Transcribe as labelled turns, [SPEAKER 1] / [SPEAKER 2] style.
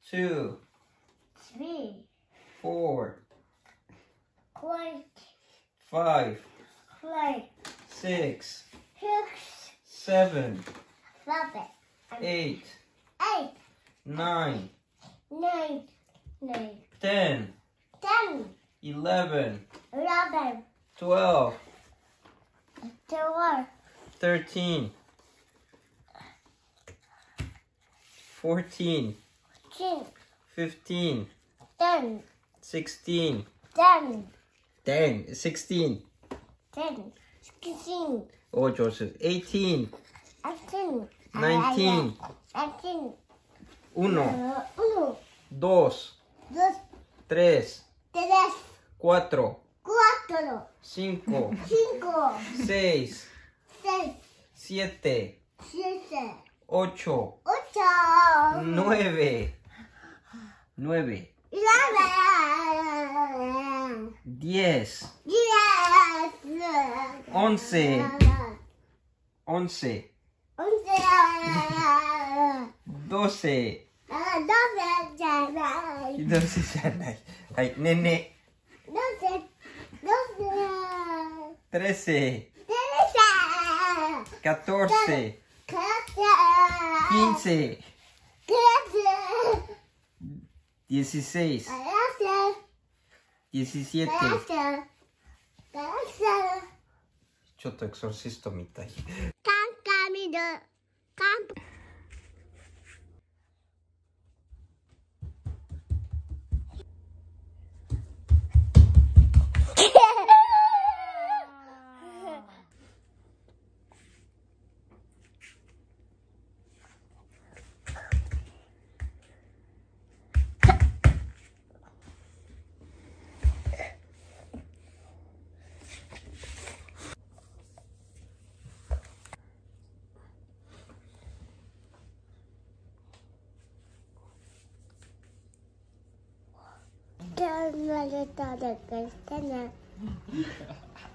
[SPEAKER 1] 2,
[SPEAKER 2] 3,
[SPEAKER 1] 4,
[SPEAKER 2] 4,
[SPEAKER 1] 5,
[SPEAKER 2] 5,
[SPEAKER 1] 6,
[SPEAKER 2] 6,
[SPEAKER 1] 7,
[SPEAKER 2] 7,
[SPEAKER 1] 8,
[SPEAKER 2] 8,
[SPEAKER 1] 9,
[SPEAKER 2] 9, 9,
[SPEAKER 1] 10,
[SPEAKER 2] 10,
[SPEAKER 1] 11,
[SPEAKER 2] 11,
[SPEAKER 1] 12,
[SPEAKER 2] 12,
[SPEAKER 1] 13, 14, 15,
[SPEAKER 2] 10,
[SPEAKER 1] 16,
[SPEAKER 2] 10,
[SPEAKER 1] 10, 16.
[SPEAKER 2] 10, 16,
[SPEAKER 1] Oh, Joseph. 18,
[SPEAKER 2] 18,
[SPEAKER 1] 19,
[SPEAKER 2] 19,
[SPEAKER 1] 1,
[SPEAKER 2] 1,
[SPEAKER 1] 2,
[SPEAKER 2] 2,
[SPEAKER 1] 3,
[SPEAKER 2] 3,
[SPEAKER 1] 4,
[SPEAKER 2] 4,
[SPEAKER 1] 5,
[SPEAKER 2] 5,
[SPEAKER 1] 6,
[SPEAKER 2] 6,
[SPEAKER 1] 7,
[SPEAKER 2] 7,
[SPEAKER 1] 8,
[SPEAKER 2] 8,
[SPEAKER 1] 9, 9,
[SPEAKER 2] 11,
[SPEAKER 1] 10,
[SPEAKER 2] 10,
[SPEAKER 1] 11, 11, 12、12じゃない。はい、ねね。13, 14, 15, 16, 17. ちょっとエクソシストみたい。
[SPEAKER 2] 今日のレターでしてね。